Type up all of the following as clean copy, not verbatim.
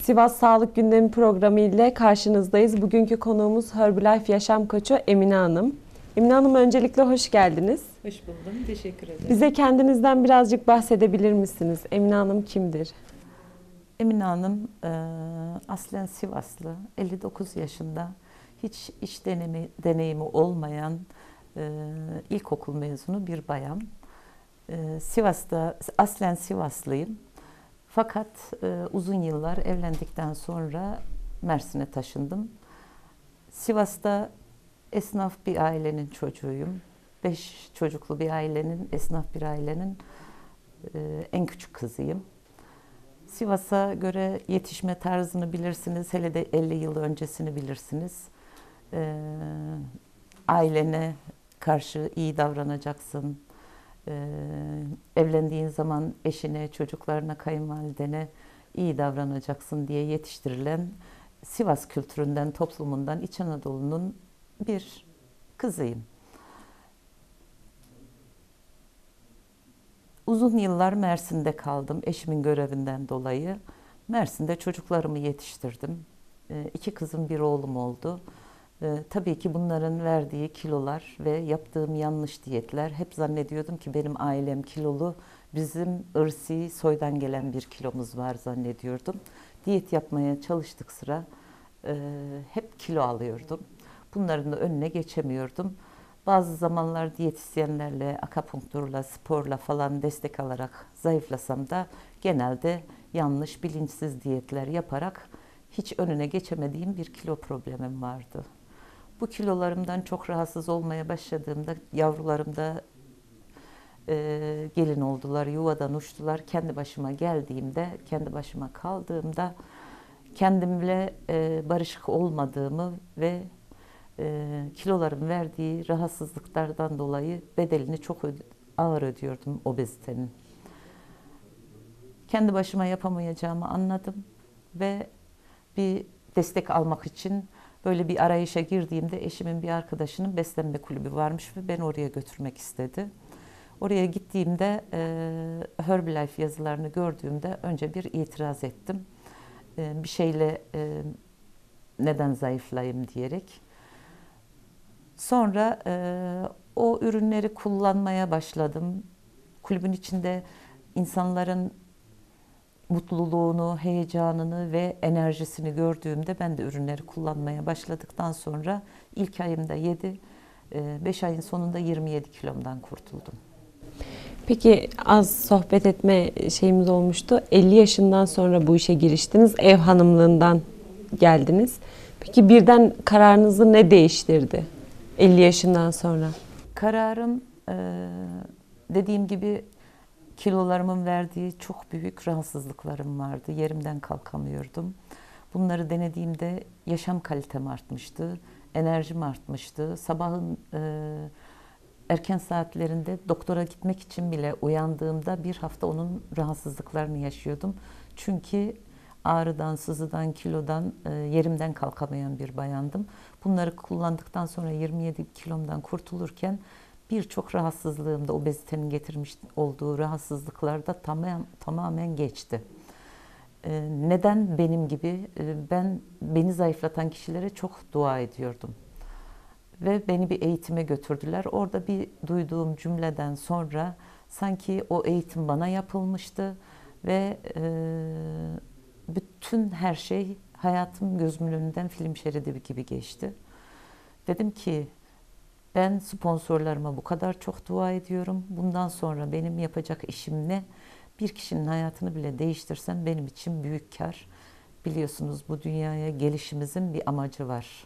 Sivas Sağlık Gündemi programı ile karşınızdayız. Bugünkü konuğumuz Herbalife Yaşam Koçu Emine Hanım. Emine Hanım, öncelikle hoş geldiniz. Hoş buldum, teşekkür ederim. Bize kendinizden birazcık bahsedebilir misiniz? Emine Hanım kimdir? Emine Hanım aslen Sivaslı, 59 yaşında, hiç iş deneyimi olmayan ilkokul mezunu bir bayan. Sivas'ta, aslen Sivaslıyım. Fakat uzun yıllar evlendikten sonra Mersin'e taşındım. Sivas'ta esnaf bir ailenin çocuğuyum. 5 çocuklu bir ailenin, esnaf bir ailenin en küçük kızıyım. Sivas'a göre yetişme tarzını bilirsiniz, hele de 50 yıl öncesini bilirsiniz. Ailene karşı iyi davranacaksın. Evlendiğin zaman eşine, çocuklarına, kayınvalidene iyi davranacaksın diye yetiştirilen Sivas kültüründen, toplumundan, İç Anadolu'nun bir kızıyım. Uzun yıllar Mersin'de kaldım eşimin görevinden dolayı. Mersin'de çocuklarımı yetiştirdim. 2 kızım, bir oğlum oldu. Tabii ki bunların verdiği kilolar ve yaptığım yanlış diyetler, hep zannediyordum ki benim ailem kilolu, bizim ırsi soydan gelen bir kilomuz var zannediyordum. Diyet yapmaya çalıştık sıra hep kilo alıyordum. Bunların da önüne geçemiyordum. Bazı zamanlar diyetisyenlerle, akupunkturla, sporla falan destek alarak zayıflasam da genelde yanlış, bilinçsiz diyetler yaparak hiç önüne geçemediğim bir kilo problemim vardı. Bu kilolarımdan çok rahatsız olmaya başladığımda yavrularım da gelin oldular, yuvadan uçtular. Kendi başıma geldiğimde, kendi başıma kaldığımda kendimle barışık olmadığımı ve kiloların verdiği rahatsızlıklardan dolayı bedelini çok ağır ödüyordum obezitenin. Kendi başıma yapamayacağımı anladım ve bir destek almak için böyle bir arayışa girdiğimde eşimin bir arkadaşının beslenme kulübü varmış ve beni oraya götürmek istedi. Oraya gittiğimde Herbalife yazılarını gördüğümde önce bir itiraz ettim. Bir şeyle neden zayıflayayım diyerek. Sonra o ürünleri kullanmaya başladım. Kulübün içinde insanların mutluluğunu, heyecanını ve enerjisini gördüğümde ben de ürünleri kullanmaya başladıktan sonra ilk ayımda 7, 5 ayın sonunda 27 kilomdan kurtuldum. Peki, az sohbet etme şeyimiz olmuştu. 50 yaşından sonra bu işe giriştiniz. Ev hanımlığından geldiniz. Peki birden kararınızı ne değiştirdi 50 yaşından sonra? Kararım dediğim gibi kilolarımın verdiği çok büyük rahatsızlıklarım vardı. Yerimden kalkamıyordum. Bunları denediğimde yaşam kalitem artmıştı, enerjim artmıştı. Sabahın erken saatlerinde doktora gitmek için bile uyandığımda bir hafta onun rahatsızlıklarını yaşıyordum. Çünkü ağrıdan, sızıdan, kilodan, yerimden kalkamayan bir bayandım. Bunları kullandıktan sonra 27 kilomdan kurtulurken birçok rahatsızlığımda, obezitenin getirmiş olduğu rahatsızlıklarda tamamen geçti. Neden benim gibi? Beni zayıflatan kişilere çok dua ediyordum. Ve beni bir eğitime götürdüler. Orada bir duyduğum cümleden sonra sanki o eğitim bana yapılmıştı ve bütün her şey hayatım gözümün önünden film şeridi gibi geçti. Dedim ki ben sponsorlarıma bu kadar çok dua ediyorum. Bundan sonra benim yapacak işim ne? Bir kişinin hayatını bile değiştirsem benim için büyük kar. Biliyorsunuz bu dünyaya gelişimizin bir amacı var.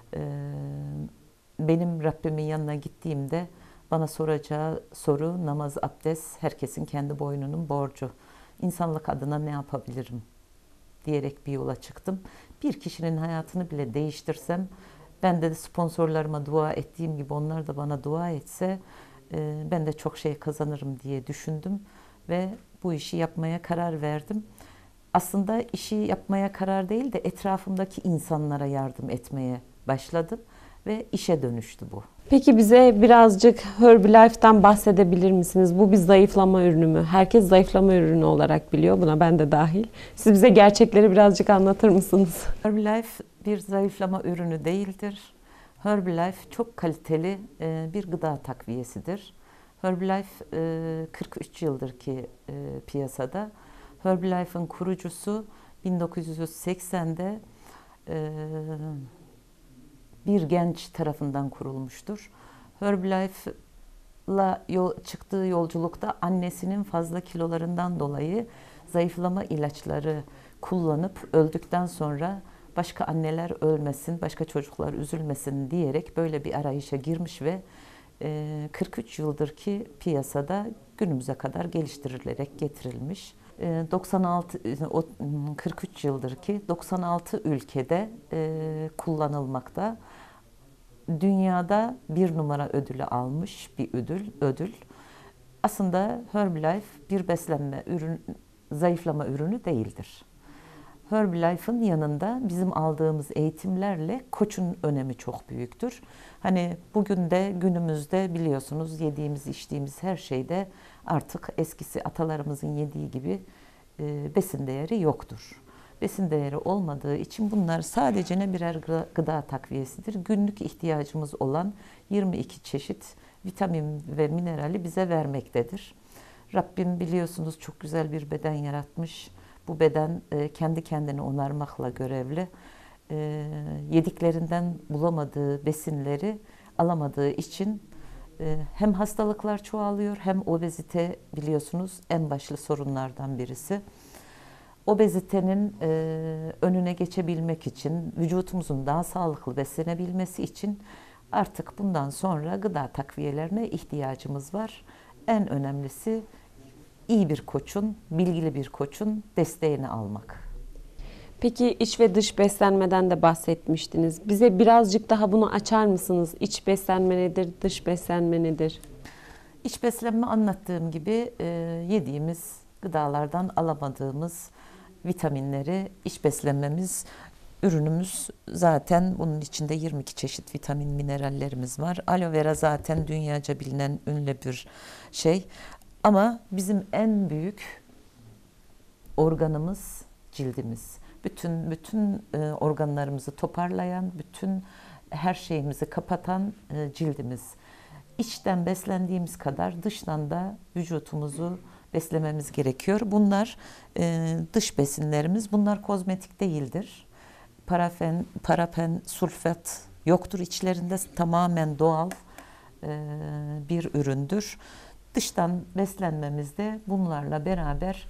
Benim Rabbimin yanına gittiğimde bana soracağı soru namaz, abdest, herkesin kendi boynunun borcu. İnsanlık adına ne yapabilirim diyerek bir yola çıktım. Bir kişinin hayatını bile değiştirsem, ben de sponsorlarıma dua ettiğim gibi onlar da bana dua etse ben de çok şey kazanırım diye düşündüm ve bu işi yapmaya karar verdim. Aslında işi yapmaya karar değil de etrafımdaki insanlara yardım etmeye başladım ve işe dönüştü bu. Peki bize birazcık Herbalife'dan bahsedebilir misiniz? Bu bir zayıflama ürünü mü? Herkes zayıflama ürünü olarak biliyor. Buna ben de dahil. Siz bize gerçekleri birazcık anlatır mısınız? Herbalife bir zayıflama ürünü değildir. Herbalife çok kaliteli bir gıda takviyesidir. Herbalife 43 yıldır ki piyasada. Herbalife'ın kurucusu 1980'de bir genç tarafından kurulmuştur. Herbalife'la çıktığı yolculukta annesinin fazla kilolarından dolayı zayıflama ilaçları kullanıp öldükten sonra başka anneler ölmesin, başka çocuklar üzülmesin diyerek böyle bir arayışa girmiş ve 43 yıldır ki piyasada günümüze kadar geliştirilerek getirilmiş. 96 43 yıldır ki 96 ülkede kullanılmakta. Dünyada bir numara ödülü almış bir ödül. Aslında Herbalife bir beslenme ürün, zayıflama ürünü değildir. Herbalife'ın yanında bizim aldığımız eğitimlerle koçun önemi çok büyüktür. Hani bugün de günümüzde biliyorsunuz yediğimiz içtiğimiz her şeyde artık eskisi atalarımızın yediği gibi besin değeri yoktur. Besin değeri olmadığı için bunlar sadece ne birer gıda takviyesidir. Günlük ihtiyacımız olan 22 çeşit vitamin ve minerali bize vermektedir. Rabbim biliyorsunuz çok güzel bir beden yaratmış. Bu beden kendi kendini onarmakla görevli. Yediklerinden bulamadığı besinleri alamadığı için hem hastalıklar çoğalıyor hem obezite biliyorsunuz en başlı sorunlardan birisi. Obezitenin önüne geçebilmek için, vücutumuzun daha sağlıklı beslenebilmesi için artık bundan sonra gıda takviyelerine ihtiyacımız var. En önemlisi iyi bir koçun, bilgili bir koçun desteğini almak. Peki iç ve dış beslenmeden de bahsetmiştiniz. Bize birazcık daha bunu açar mısınız? İç beslenme nedir, dış beslenme nedir? İç beslenme anlattığım gibi yediğimiz gıdalardan alamadığımız vitaminleri iç beslenmemiz, ürünümüz zaten bunun içinde 22 çeşit vitamin minerallerimiz var. Aloe vera zaten dünyaca bilinen ünlü bir şey. Ama bizim en büyük organımız cildimiz. Bütün organlarımızı toparlayan, bütün her şeyimizi kapatan cildimiz. İçten beslendiğimiz kadar dıştan da vücutumuzu beslememiz gerekiyor. Bunlar dış besinlerimiz. Bunlar kozmetik değildir. Parafen, sulfat yoktur içlerinde. Tamamen doğal bir üründür. Dıştan beslenmemizde bunlarla beraber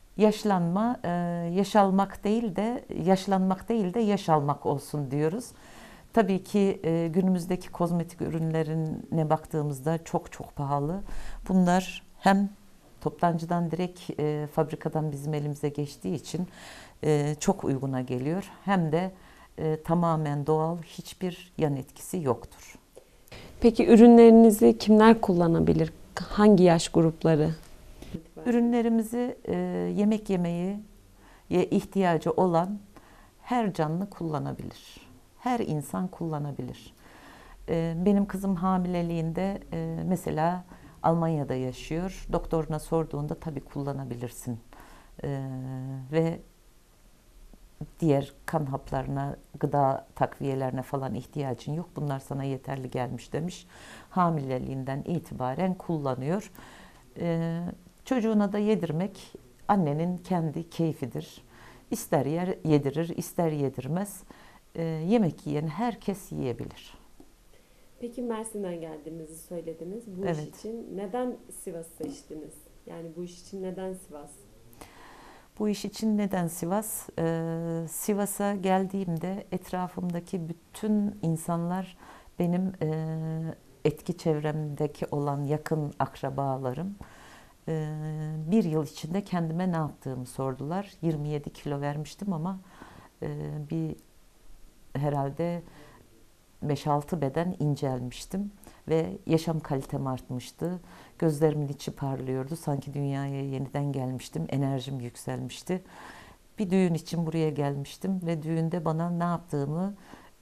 yaşlanmak değil de yaş almak olsun diyoruz. Tabii ki günümüzdeki kozmetik ürünlerine baktığımızda çok pahalı. Bunlar hem toptancıdan direkt fabrikadan bizim elimize geçtiği için çok uyguna geliyor. Hem de tamamen doğal, hiçbir yan etkisi yoktur. Peki ürünlerinizi kimler kullanabilir? Hangi yaş grupları? Ürünlerimizi yemek yemeye ihtiyacı olan her canlı kullanabilir. Her insan kullanabilir. Benim kızım hamileliğinde mesela Almanya'da yaşıyor. Doktoruna sorduğunda tabii kullanabilirsin. Ve diğer kan haplarına, gıda takviyelerine falan ihtiyacın yok. Bunlar sana yeterli gelmiş demiş. Hamileliğinden itibaren kullanıyor. Çocuğuna da yedirmek annenin kendi keyfidir. İster yedirir, ister yedirmez. Yemek yiyen herkes yiyebilir. Peki Mersin'den geldiğinizi söylediniz. Bu Evet. iş için neden Sivas seçtiniz? Yani bu iş için neden Sivas? Bu iş için neden Sivas? Sivas'a geldiğimde etrafımdaki bütün insanlar benim etki çevremdeki olan yakın akrabalarım. Bir yıl içinde kendime ne yaptığımı sordular. 27 kilo vermiştim ama bir herhalde 5-6 beden incelmiştim ve yaşam kalitem artmıştı. Gözlerimin içi parlıyordu. Sanki dünyaya yeniden gelmiştim. Enerjim yükselmişti. Bir düğün için buraya gelmiştim ve düğünde bana ne yaptığımı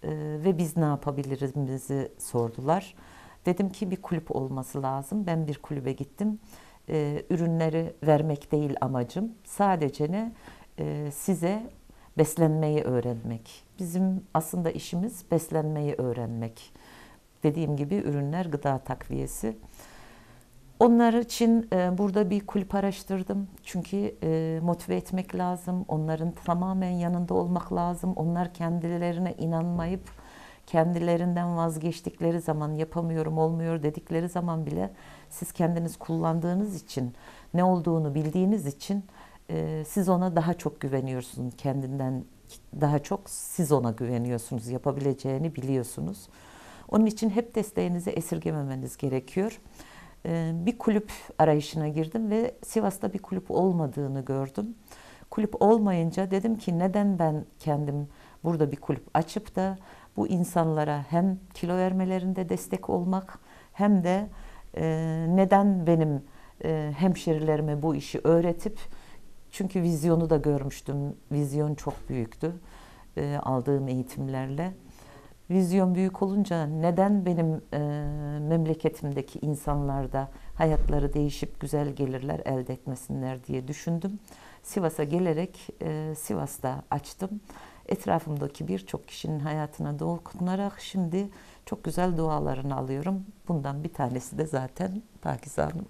ve biz ne yapabilirizimizi sordular. Dedim ki bir kulüp olması lazım. Ben bir kulübe gittim. Ürünleri vermek değil amacım. Sadece size beslenmeyi öğrenmek. Bizim aslında işimiz beslenmeyi öğrenmek. Dediğim gibi ürünler gıda takviyesi. Onlar için burada bir kulüp araştırdım. Çünkü motive etmek lazım. Onların tamamen yanında olmak lazım. Onlar kendilerine inanmayıp kendilerinden vazgeçtikleri zaman, yapamıyorum, olmuyor dedikleri zaman bile siz kendiniz kullandığınız için, ne olduğunu bildiğiniz için siz ona daha çok güveniyorsunuz. Kendinden daha çok siz ona güveniyorsunuz. Yapabileceğini biliyorsunuz. Onun için hep desteğinizi esirgememeniz gerekiyor. Bir kulüp arayışına girdim ve Sivas'ta bir kulüp olmadığını gördüm. Kulüp olmayınca dedim ki neden ben kendim burada bir kulüp açıp da bu insanlara hem kilo vermelerinde destek olmak hem de neden benim hemşerilerime bu işi öğretip, çünkü vizyonu da görmüştüm. Vizyon çok büyüktü aldığım eğitimlerle. Vizyon büyük olunca neden benim memleketimdeki insanlar da hayatları değişip güzel gelirler elde etmesinler diye düşündüm. Sivas'a gelerek Sivas'ta açtım. Etrafımdaki birçok kişinin hayatına dokunarak şimdi çok güzel dualarını alıyorum. Bundan bir tanesi de zaten Pakize Hanım.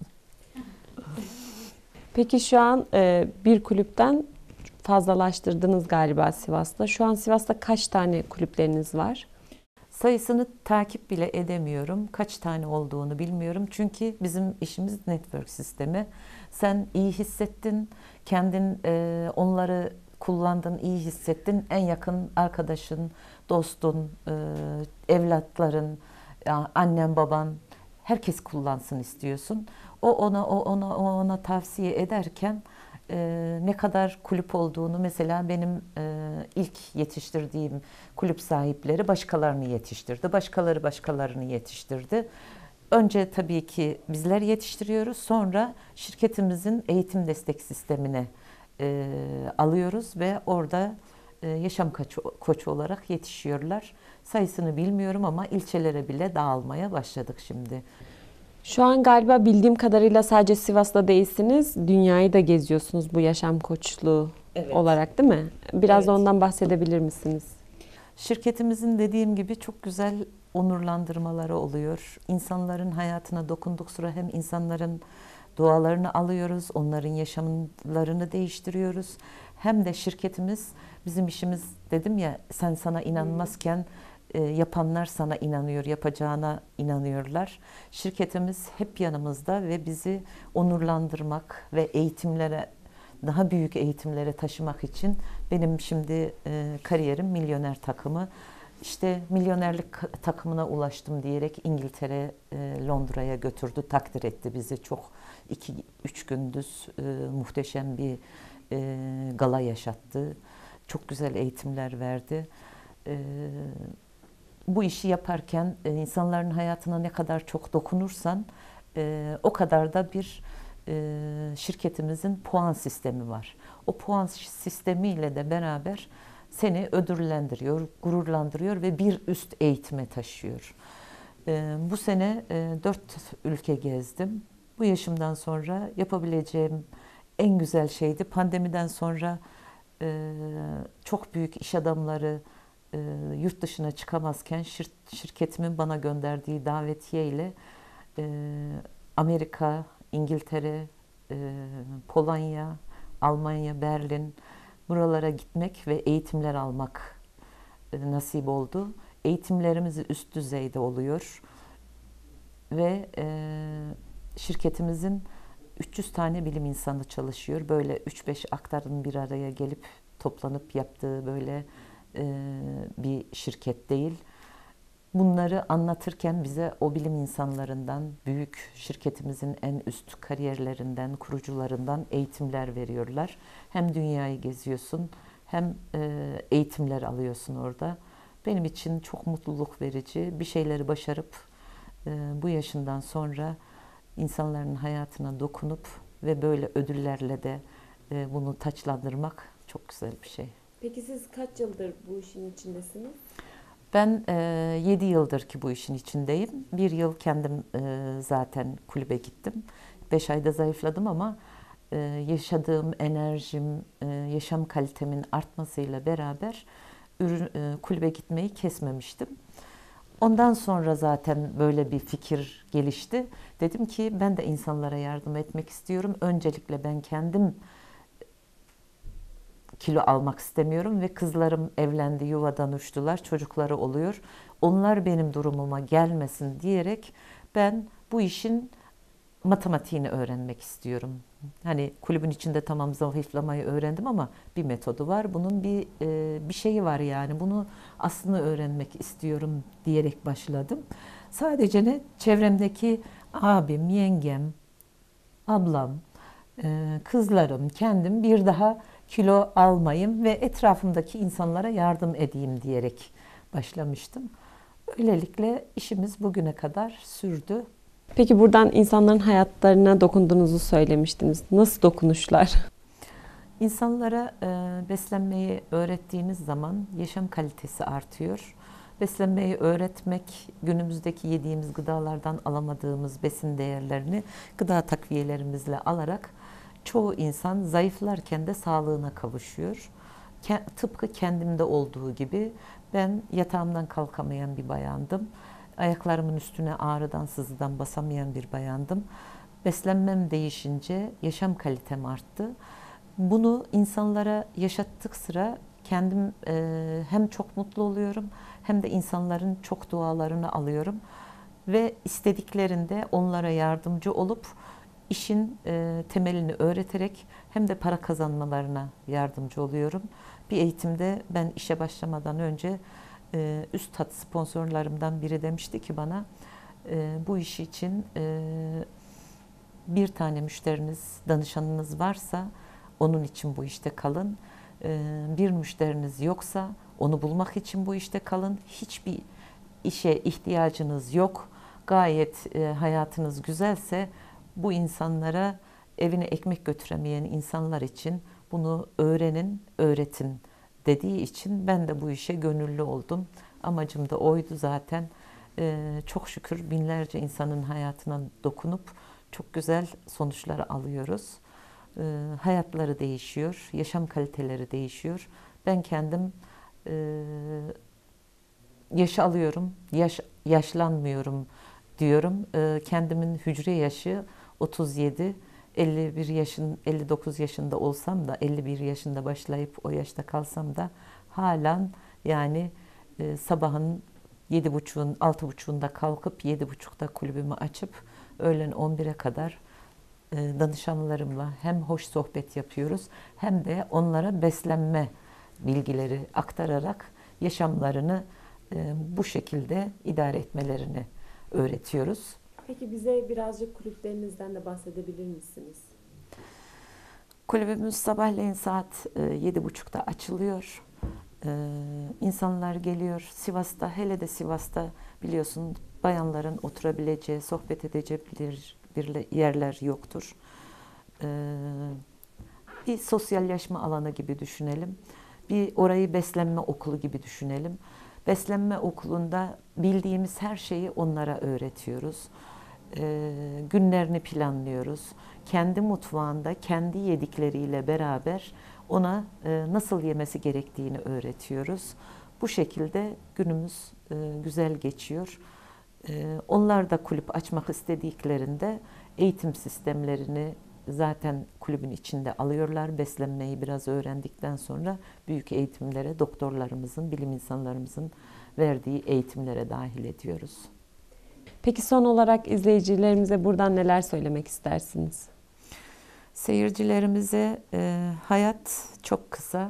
Peki şu an bir kulüpten fazlalaştırdınız galiba Sivas'ta. Şu an Sivas'ta kaç tane kulüpleriniz var? Sayısını takip bile edemiyorum. Kaç tane olduğunu bilmiyorum. Çünkü bizim işimiz network sistemi. Sen iyi hissettin, kendin onları kullandın, iyi hissettin. En yakın arkadaşın, dostun, evlatların, annen, baban, herkes kullansın istiyorsun. O ona tavsiye ederken ne kadar kulüp olduğunu, mesela benim ilk yetiştirdiğim kulüp sahipleri başkalarını yetiştirdi. Başkaları başkalarını yetiştirdi. Önce tabii ki bizler yetiştiriyoruz. Sonra şirketimizin eğitim destek sistemine alıyoruz ve orada yaşam koçu olarak yetişiyorlar. Sayısını bilmiyorum ama ilçelere bile dağılmaya başladık şimdi. Şu an galiba bildiğim kadarıyla sadece Sivas'ta değilsiniz. Dünyayı da geziyorsunuz bu yaşam koçluğu Evet. olarak, değil mi? Biraz da Evet. ondan bahsedebilir misiniz? Şirketimizin dediğim gibi çok güzel onurlandırmaları oluyor. İnsanların hayatına dokunduk sıra hem insanların dualarını alıyoruz, onların yaşamlarını değiştiriyoruz. Hem de şirketimiz, bizim işimiz, dedim ya, sen sana inanmazken yapanlar sana inanıyor, yapacağına inanıyorlar. Şirketimiz hep yanımızda ve bizi onurlandırmak ve eğitimlere, daha büyük eğitimlere taşımak için benim şimdi kariyerim milyoner takımı. İşte milyonerlik takımına ulaştım diyerek İngiltere, Londra'ya götürdü, takdir etti bizi. Çok 2-3 gündüz muhteşem bir gala yaşattı. Çok güzel eğitimler verdi. Bu işi yaparken insanların hayatına ne kadar çok dokunursan o kadar da bir şirketimizin puan sistemi var. O puan sistemiyle de beraber seni ödüllendiriyor, gururlandırıyor ve bir üst eğitime taşıyor. Bu sene 4 ülke gezdim. Bu yaşımdan sonra yapabileceğim en güzel şeydi. Pandemiden sonra çok büyük iş adamları yurt dışına çıkamazken şirketimin bana gönderdiği davetiye ile Amerika, İngiltere, Polonya, Almanya, Berlin, buralara gitmek ve eğitimler almak nasip oldu. Eğitimlerimiz üst düzeyde oluyor ve şirketimizin 300 tane bilim insanı çalışıyor. Böyle 3-5 aktarın bir araya gelip toplanıp yaptığı böyle bir şirket değil. Bunları anlatırken bize o bilim insanlarından, büyük şirketimizin en üst kariyerlerinden, kurucularından eğitimler veriyorlar. Hem dünyayı geziyorsun hem eğitimler alıyorsun orada. Benim için çok mutluluk verici. Bir şeyleri başarıp bu yaşından sonra insanların hayatına dokunup ve böyle ödüllerle de bunu taçlandırmak çok güzel bir şey. Peki siz kaç yıldır bu işin içindesiniz? Ben 7 yıldır ki bu işin içindeyim. Bir yıl kendim zaten kulübe gittim. 5 ayda zayıfladım ama yaşadığım enerjim, yaşam kalitemin artmasıyla beraber kulübe gitmeyi kesmemiştim. Ondan sonra zaten böyle bir fikir gelişti. Dedim ki ben de insanlara yardım etmek istiyorum. Öncelikle ben kendim kilo almak istemiyorum ve kızlarım evlendi, yuvadan uçtular, çocukları oluyor. Onlar benim durumuma gelmesin diyerek ben bu işin matematiğini öğrenmek istiyorum. Hani kulübün içinde tamam zayıflamayı öğrendim ama bir metodu var. Bunun bir şeyi var yani. Bunu aslında öğrenmek istiyorum diyerek başladım. Sadece ne çevremdeki abim, yengem, ablam, kızlarım, kendim bir daha kilo almayayım ve etrafımdaki insanlara yardım edeyim diyerek başlamıştım. Öylelikle işimiz bugüne kadar sürdü. Peki buradan insanların hayatlarına dokunduğunuzu söylemiştiniz. Nasıl dokunuşlar? İnsanlara beslenmeyi öğrettiğimiz zaman yaşam kalitesi artıyor. Beslenmeyi öğretmek, günümüzdeki yediğimiz gıdalardan alamadığımız besin değerlerini gıda takviyelerimizle alarak çoğu insan zayıflarken de sağlığına kavuşuyor. Tıpkı kendimde olduğu gibi ben yatağımdan kalkamayan bir bayandım. Ayaklarımın üstüne ağrıdan, sızıdan basamayan bir bayandım. Beslenmem değişince yaşam kalitem arttı. Bunu insanlara yaşattık sıra kendim hem çok mutlu oluyorum hem de insanların çok dualarını alıyorum ve istediklerinde onlara yardımcı olup işin temelini öğreterek hem de para kazanmalarına yardımcı oluyorum. Bir eğitimde ben işe başlamadan önce üst hat sponsorlarımdan biri demişti ki bana bu iş için bir tane müşteriniz, danışanınız varsa onun için bu işte kalın. Bir müşteriniz yoksa onu bulmak için bu işte kalın. Hiçbir işe ihtiyacınız yok. Gayet hayatınız güzelse bu insanlara evine ekmek götüremeyen insanlar için bunu öğrenin, öğretin dediği için ben de bu işe gönüllü oldum. Amacım da oydu zaten. Çok şükür binlerce insanın hayatına dokunup çok güzel sonuçlar alıyoruz. Hayatları değişiyor, yaşam kaliteleri değişiyor. Ben kendim yaş alıyorum, yaşlanmıyorum diyorum. Kendimin hücre yaşı 37, 59 yaşında olsam da 51 yaşında başlayıp o yaşta kalsam da halen yani sabahın 7.30'un 6.30'unda kalkıp 7.30'da kulübümü açıp öğlen 11'e kadar danışanlarımla hem hoş sohbet yapıyoruz hem de onlara beslenme bilgileri aktararak yaşamlarını bu şekilde idare etmelerini öğretiyoruz. Peki bize birazcık kulüplerinizden de bahsedebilir misiniz? Kulübümüz sabahleyin saat 7.30'da açılıyor. İnsanlar geliyor. Sivas'ta, hele de Sivas'ta biliyorsun bayanların oturabileceği, sohbet edeceği bir yerler yoktur. Bir sosyalleşme alanı gibi düşünelim. Bir orayı beslenme okulu gibi düşünelim. Beslenme okulunda bildiğimiz her şeyi onlara öğretiyoruz. Günlerini planlıyoruz. Kendi mutfağında kendi yedikleriyle beraber ona nasıl yemesi gerektiğini öğretiyoruz. Bu şekilde günümüz güzel geçiyor. Onlar da kulüp açmak istediklerinde eğitim sistemlerini zaten kulübün içinde alıyorlar. Beslenmeyi biraz öğrendikten sonra büyük eğitimlere doktorlarımızın, bilim insanlarımızın verdiği eğitimlere dahil ediyoruz. Peki son olarak izleyicilerimize buradan neler söylemek istersiniz? Seyircilerimize hayat çok kısa,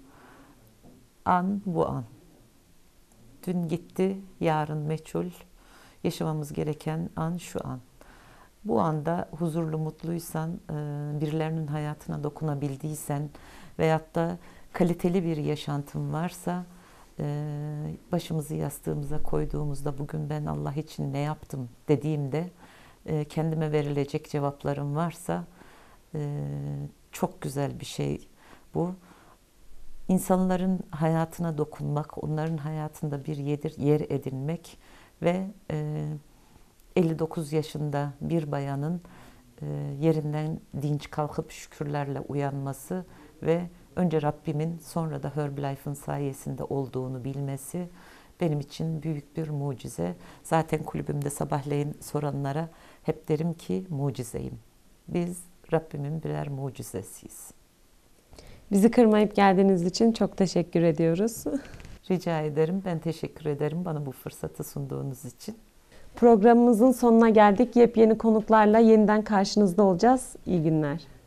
an bu an. Dün gitti, yarın meçhul. Yaşamamız gereken an şu an. Bu anda huzurlu, mutluysan, birilerinin hayatına dokunabildiysen veyahut da kaliteli bir yaşantın varsa başımızı yastığımıza koyduğumuzda bugün ben Allah için ne yaptım dediğimde kendime verilecek cevaplarım varsa çok güzel bir şey bu. insanların hayatına dokunmak, onların hayatında bir yer edinmek ve 59 yaşında bir bayanın yerinden dinç kalkıp şükürlerle uyanması ve önce Rabbimin sonra da Herbalife'ın sayesinde olduğunu bilmesi benim için büyük bir mucize. Zaten kulübümde sabahleyin soranlara hep derim ki mucizeyim. Biz Rabbimin birer mucizesiyiz. Bizi kırmayıp geldiğiniz için çok teşekkür ediyoruz. Rica ederim. Ben teşekkür ederim bana bu fırsatı sunduğunuz için. Programımızın sonuna geldik. Yepyeni konuklarla yeniden karşınızda olacağız. İyi günler.